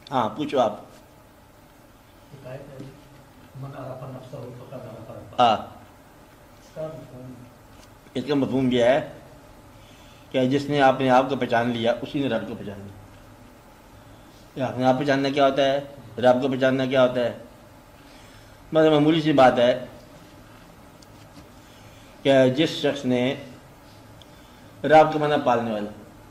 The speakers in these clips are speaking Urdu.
ہاں پوچھو آپ. ہاں اس کا مفہوم یہ ہے کہ جس نے اپنے آپ کو پہچان لیا اسی نے رب کو پہچان لیا. اپنے آپ پہچاننا کیا ہوتا ہے؟ رب کو پہچاننا کیا ہوتا ہے؟ مطلب معمولی سی بات ہے کہ جس شخص نے رب کو مانا پالنے والا،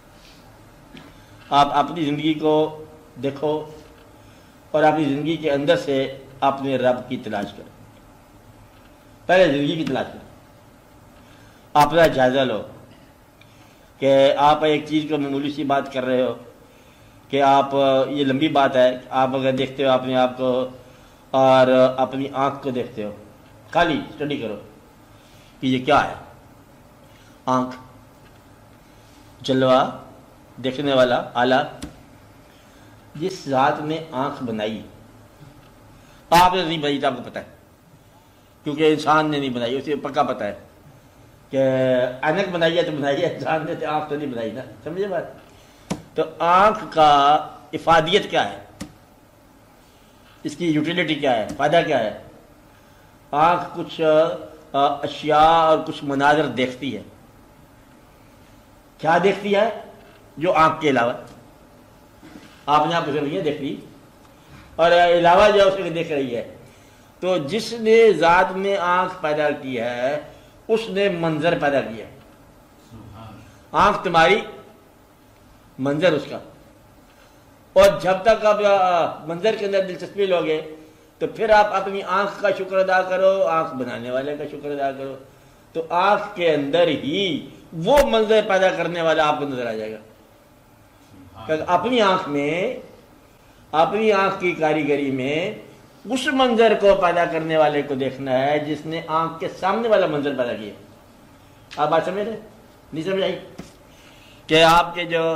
آپ اپنی زندگی کو دیکھو اور اپنی زندگی کے اندر سے اپنے رب کی تلاش کرو. پہلے زندگی کی تلاش کرو، اپنا جائزہ لو کہ آپ ایک چیز کو معمولی سی بات کر رہے ہو کہ آپ، یہ لمبی بات ہے، آپ اگر دیکھتے ہو اپنے آپ کو اور اپنی آنکھ کو دیکھتے ہو، خالی اسٹڈی کرو کہ یہ کیا ہے. آنکھ جلوہ دیکھنے والا آلہ. جس ذات نے آنکھ بنائی، آپ نے نہیں بنائی تو آپ کو پتہ ہے، کیونکہ انسان نے نہیں بنائی، اسے پکا پتہ ہے کہ اینک بنائی ہے تو بنائی ہے، انسان نے تو آنکھ تو نہیں بنائی نا. سمجھے بات؟ تو آنکھ کا افادیت کیا ہے، اس کی یوٹیلیٹی کیا ہے، فائدہ کیا ہے؟ آنکھ کچھ اشیاء اور کچھ مناظر دیکھتی ہے. کیا دیکھتی ہے؟ جو آنکھ کے علاوہ آپ نے آپ اسے نہیں دیکھ رہی، اور علاوہ جو اسے دیکھ رہی ہے. تو جس نے ذات میں آنکھ پیدا کی ہے اس نے منظر پیدا کیا. آنکھ تمہاری، منظر اس کا. اور جب تک آپ منظر کے اندر دلچسپی لوگے تو پھر آپ اپنی آنکھ کا شکر ادا کرو، آنکھ بنانے والے کا شکر ادا کرو. تو آنکھ کے اندر ہی وہ منظر پیدا کرنے والا آپ کو نظر آ جائے گا. اپنی آنکھ میں، اپنی آنکھ کی کاریگری میں اس منظر کو پیدا کرنے والے کو دیکھنا ہے جس نے آنکھ کے سامنے والا منظر پیدا کیا. آپ بات سمجھ رہے؟ نہیں سمجھ آئی کہ آپ کے جو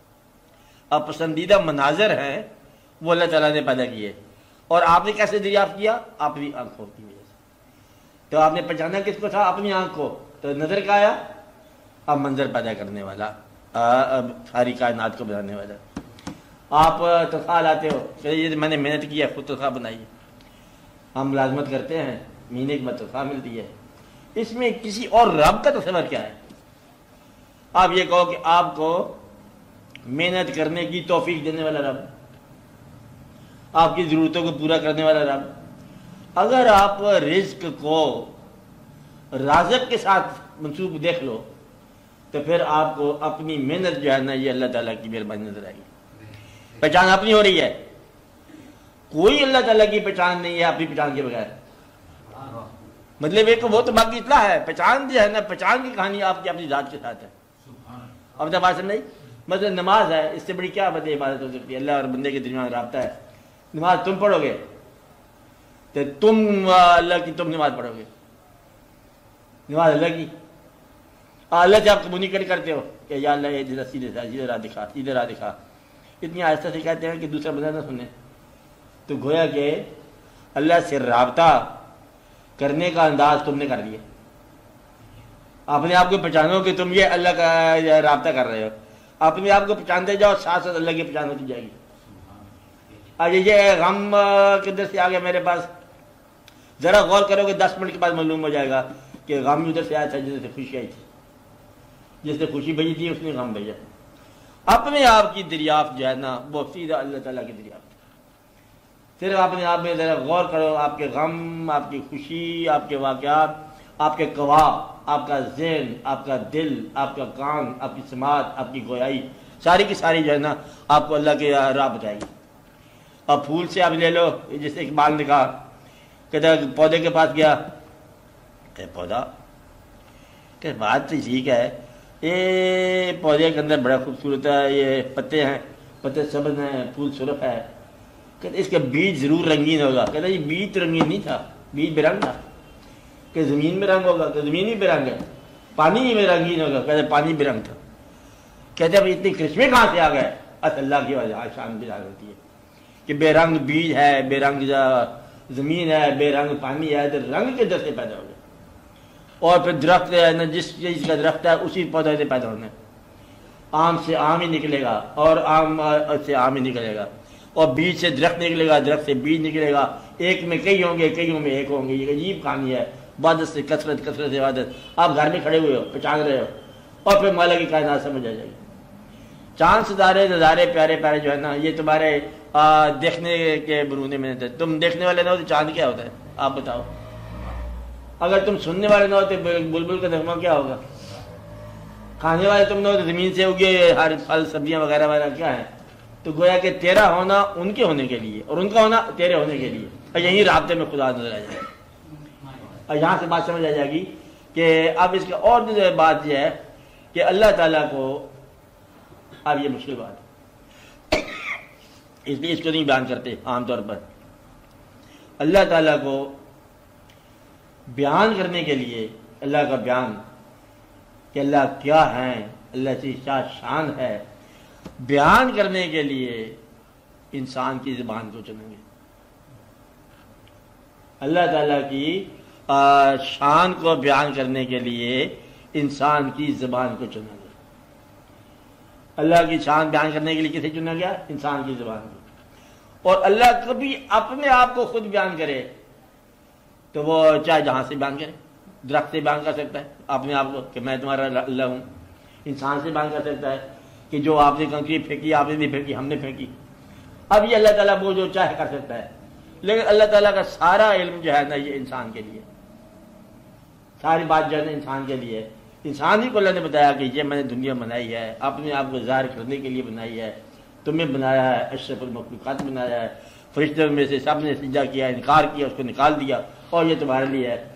پسندیدہ مناظر ہیں وہ اللہ تعالیٰ نے پیدا کیے، اور آپ نے کیسے دریافت کیا؟ اپنی آنکھوں کی وجہ سے. تو آپ نے پہچانا کس کو تھا؟ اپنی آنکھ کو. تو نظر کا آیا، اب منظر پیدا کرنے والا، ساری کائنات کو بنانے والا. آپ تنخواہ لاتے ہو کہ یہ میں نے محنت کی ہے، خود تنخواہ بنائی ہے. ہم ملازمت کرتے ہیں، مہینے کی بعد تنخواہ ملتی ہے. اس میں کسی اور رب کا تصور کیا ہے؟ آپ یہ کہو کہ آپ کو محنت کرنے کی توفیق دینے والا رب، آپ کی ضرورتوں کو پورا کرنے والا رب. اگر آپ رزق کو رازق کے ساتھ منسوب دیکھ لو تو پھر آپ کو اپنی محنت جو ہے نا یہ اللہ تعالیٰ کی مہربانی نظر آئے گی. پہچان اپنی ہو رہی ہے. کوئی اللہ تعالیٰ کی پہچان نہیں ہے اپنی پہچان کے بغیر. مطلب ایک وہ تو باقی اطلاع ہے، پہچان جو ہے نا، پہچان کی کہانی آپ کی اپنی ذات کے ساتھ ہے. اب جب بات سمجھ، مطلب نماز ہے، اس سے بڑی کیا مطلب عبادت ہو سکتی ہے؟ اللہ اور بندے کے درمیان رابطہ ہے. نماز تم پڑھو گے تو تم اللہ کی تم نماز پڑھو گے. نماز اللہ کی، اللہ سے آپ کمیونیکیٹ کرتے ہو کہ یا اللہ یہ سیدھے راہ دکھا، سیدھے راہ دکھا. اتنی آہستہ سے کہتے ہیں کہ دوسرا بندہ نہ سنے. تو گویا کہ اللہ سے رابطہ کرنے کا انداز تم نے کر لیا. اپنے آپ کو پہچانو کہ تم یہ اللہ کا رابطہ کر رہے ہو. اپنے آپ کو پہچانتے جاؤ، ساتھ ساتھ اللہ کی پہچان ہوتی جائے گی. آج یہ غم کدھر سے آ گیا میرے پاس، ذرا غور کرو کہ 10 منٹ کے بعد معلوم ہو جائے گا کہ غم ادھر سے آیا تھا جس سے خوشی آئی تھی. جس نے خوشی بھیجی تھی اس نے غم بھیجا. اپنے آپ کی دریافت جو ہے نا وہ سیدھا اللہ تعالیٰ کی دریافت. صرف اپنے آپ میں ذرا غور کرو، آپ کے غم، آپ کی خوشی، آپ کے واقعات، آپ کے گواہ، آپ کا ذہن، آپ کا دل، آپ کا کان، آپ کی سماعت، آپ کی گویائی، ساری کی ساری جو ہے نا آپ کو اللہ کی راہ بتائے گی. اور پھول سے آپ لے لو، جیسے اقبال نے کہا، کہتا پودے کے پاس گیا کہ پودا، کہ بات تو ٹھیک ہے، یہ پودے کے اندر بڑا خوبصورت ہے، یہ پتے ہیں، پتے سبز ہیں، پھول سرخ ہے. کہتے اس کا بیج ضرور رنگین ہوگا. کہتا یہ بیج تو رنگین نہیں تھا، بیج بے رنگ تھا. کہ زمین میں رنگ ہوگا، کہ زمین ہی بے رنگ ہے. پانی میں رنگین ہوگا، کہتے پانی بے رنگ تھا. کہتے اب اتنی کرشمے کہاں سے آ گئے؟ اللہ کی وجہ شان بھی ہوتی ہے کہ بے رنگ بیج ہے، بے رنگ زمین ہے، بے رنگ پانی ہے، تو رنگ کے در سے پیدا ہو گئے. اور پھر درخت ہے نا، جس چیز کا درخت ہے اسی پودے سے پیدا ہونا ہے. آم سے آم ہی نکلے گا، اور آم سے آم ہی نکلے گا، اور بیج سے درخت نکلے گا، درخت سے بیج نکلے گا، ایک میں کئی ہوں گے، کئیوں میں ایک ہوں گے. یہ عجیب کہانی ہے. عبادت سے کثرت، کثرت سے عبادت. آپ گھر میں کھڑے ہوئے ہو، پہچان رہے ہو، اور پھر مولا کی کائنات سمجھ آ جائے گی. چاند ستارے نظارے پیارے پیارے جو ہے نا، یہ تمہارے دیکھنے کے برونے میں نہیں. تم دیکھنے والے نہ ہو تو چاند کیا ہوتا ہے آپ بتاؤ؟ اگر تم سننے والے نہ ہو تو بلبل کا نغمہ کیا ہوگا؟ کھانے والے تم نہ ہو تو زمین سے اگے ہر پھل سبزیاں وغیرہ وغیرہ کیا ہے؟ تو گویا کہ تیرا ہونا ان کے ہونے کے لیے اور ان کا ہونا تیرے ہونے کے لیے، اور یہی رابطے میں خدا نظر آ جائے گا. اور یہاں سے بات سمجھ آ جائے گی کہ اب اس کا اور بھی بات یہ ہے کہ اللہ تعالیٰ کو، اب یہ مشکل بات ہے اس لیے اس کو نہیں بیان کرتے عام طور پر. اللہ تعالیٰ کو بیان کرنے کے لیے، اللہ کا بیان کہ اللہ کیا ہے، اللہ کی کیا شان ہے، بیان کرنے کے لیے انسان کی زبان کو چنیں گے. اللہ تعالیٰ کی شان کو بیان کرنے کے لیے انسان کی زبان کو چنا گیا. اللہ کی شان بیان کرنے کے لیے کسے چنا گیا؟ انسان کی زبان کو. اور اللہ کبھی اپنے آپ کو خود بیان کرے تو وہ چاہے جہاں سے بیان کرے، درخت سے بیان کر سکتا ہے اپنے آپ کو کہ میں تمہارا اللہ ہوں. انسان سے بیان کر سکتا ہے کہ جو آپ نے کنکری پھینکی آپ نے نہیں پھینکی، ہم نے پھینکی. اب یہ اللہ تعالیٰ وہ جو چاہے کر سکتا ہے، لیکن اللہ تعالیٰ کا سارا علم جو ہے نا یہ انسان کے لیے، ساری بات جو ہے نا انسان کے لیے. انسان ہی کو اللہ نے بتایا کہ یہ میں نے دنیا بنائی ہے، اپنے آپ کو ظاہر کرنے کے لیے بنائی ہے، تمہیں بنایا ہے، اشرف المخلوقات بنایا ہے، فرشتوں میں سے سب نے سجدہ کیا، انکار کیا، اس کو نکال دیا، اور یہ تمہارے لیے ہے.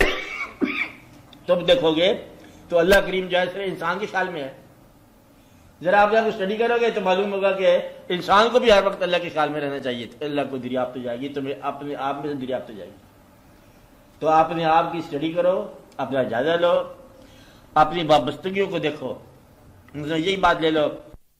تم دیکھو گے تو اللہ کریم جو ہے صرف انسان کی خیال میں ہے. ذرا آپ جب اسٹڈی کرو گے تو معلوم ہوگا کہ انسان کو بھی ہر وقت اللہ کے خیال میں رہنا چاہیے. اللہ کو دریافت ہو جائے گی، تمہیں اپنے آپ میں سے دریافت ہو جائے گی. تو اپنے آپ کی اسٹڈی کرو، اپنا جائزہ لو، اپنی وابستگیوں کو دیکھو. یہی بات لے لو،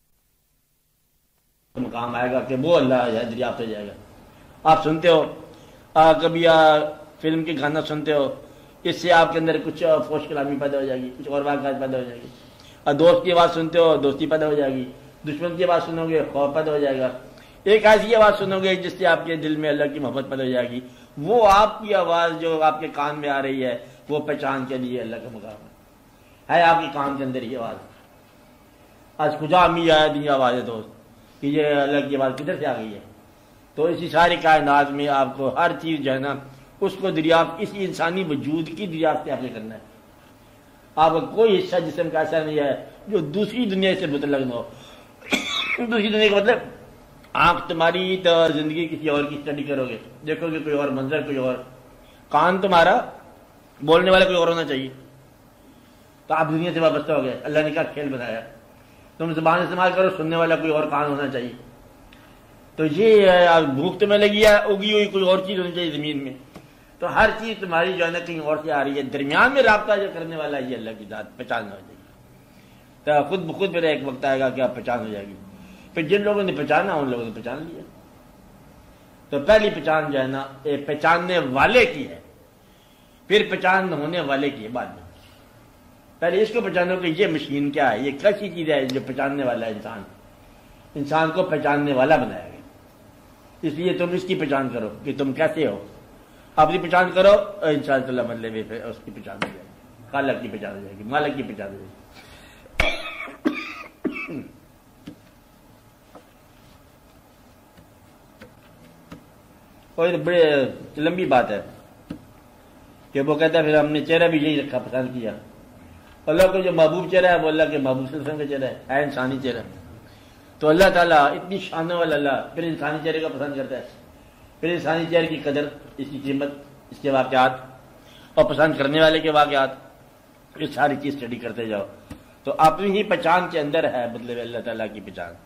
مقام آئے گا کہ وہ اللہ دریافت ہو جائے گا. آپ سنتے ہو کبھی فلم کے گانا سنتے ہو، اس سے آپ کے اندر کچھ فوش کلامی پیدا ہو جائے گی، کچھ اور واقعات پیدا ہو جائے گی. دوست کی آواز سنتے ہو، دوستی پیدا ہو جائے گی. دشمن کی آواز سنو گے، خوف پیدا ہو جائے گا. ایک ایسی آواز سنو گے جس سے آپ کے دل میں اللہ کی محبت پیدا ہو جائے گی. وہ آپ کی آواز جو آپ کے کان میں آ رہی ہے وہ پہچان کے لیے اللہ کا مقام ہے آپ کے کان کے اندر یہ آواز. آج کجا امی آیا دی آواز ہے دوست کہ یہ اللہ کی آواز کدھر سے آ گئی ہے. تو اسی ساری کائنات میں آپ کو ہر چیز جو ہے نا اس کو دریافت اسی انسانی وجود کی دریافت آپ نے کرنا ہے. آپ کا کوئی حصہ جسم کا ایسا نہیں ہے جو دوسری دنیا سے متعلق نہ ہو. دوسری دنیا کا مطلب آنکھ تمہاری تو زندگی کسی اور کی اسٹڈی کرو گے، دیکھو گے کوئی اور منظر، کوئی اور. کان تمہارا بولنے والا کوئی اور ہونا چاہیے، تو آپ دنیا سے وابستہ ہو گئے. اللہ نے کیا کھیل بنایا، تم زبان استعمال کرو، سننے والا کوئی اور کان ہونا چاہیے. تو یہ بھوک تمہیں لگی ہے، اگی ہوئی کوئی اور چیز ہونی چاہیے زمین میں. تو ہر چیز تمہاری جو ہے نا کہیں اور سے آ رہی ہے. درمیان میں رابطہ جو کرنے والا ہے یہ اللہ کی ذات، پہچان ہو جائے گی. تو خود بخود میرا ایک وقت آئے گا کہ آپ پہچان ہو جائے گی. پھر جن لوگوں نے پہچانا ان لوگوں نے پہچان لیا. تو پہلی پہچان جو ہے نا پہچاننے والے کی ہے، پھر پہچان ہونے والے کی ہے بعد میں. پہلے اس کو پہچانو کہ یہ مشین کیا ہے، یہ کیسی چیز ہے جو پہچاننے والا ہے. انسان کو پہچاننے والا بنایا گیا. اس لیے تم اس کی پہچان کرو کہ تم کیسے ہو. اپنی پہچان کرو ان شاء اللہ بدلے میں پھر اس کی پہچان ہو جائے گی، خالق کی پہچان ہو جائے گی، مالک کی پہچان ہو جائے گی. اور بڑے لمبی بات ہے کہ وہ کہتا ہے پھر ہم نے چہرہ بھی یہی رکھا، پسند کیا. اللہ کو جو محبوب چہرہ ہے وہ اللہ کے محبوب صلی اللہ علیہ وسلم کا چہرہ ہے انسانی چہرہ. تو اللہ تعالیٰ اتنی شانوں والا اللہ پھر انسانی چہرے کو پسند کرتا ہے. پھر انسانی چہرے کی قدر، اس کی قیمت، اس کے واقعات اور پسند کرنے والے کے واقعات، یہ ساری چیز اسٹڈی کرتے جاؤ. تو اپنی ہی پہچان کے اندر ہے مطلب اللہ تعالیٰ کی پہچان.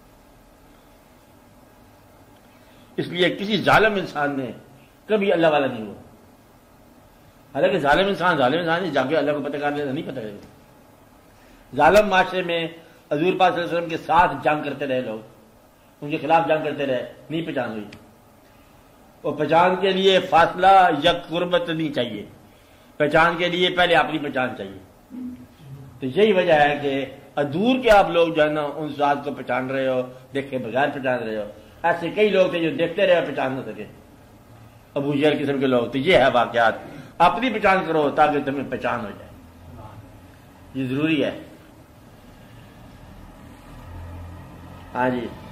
اس لیے کسی ظالم انسان نے کبھی اللہ والا نہیں ہوا. حالانکہ ظالم انسان جا کے اللہ کو پتہ کر لینا نہیں پتہ کرے. ظالم معاشرے میں حضور پاک صلی اللہ علیہ وسلم کے ساتھ جنگ کرتے رہے لوگ، ان کے خلاف جنگ کرتے رہے، نہیں پہچان ہوئی. اور پہچان کے لیے فاصلہ یا قربت نہیں چاہیے، پہچان کے لیے پہلے اپنی پہچان چاہیے. تو یہی وجہ ہے کہ دور کے آپ لوگ جو ہے نا ان ذات کو پہچان رہے ہو، دیکھے بغیر پہچان رہے ہو. ایسے کئی لوگ تھے جو دیکھتے رہے پہچان نہ سکے، ابو جہل قسم کے لوگ. تو یہ ہے واقعات. اپنی پہچان کرو تاکہ تمہیں پہچان ہو جائے، یہ ضروری ہے. ہاں جی.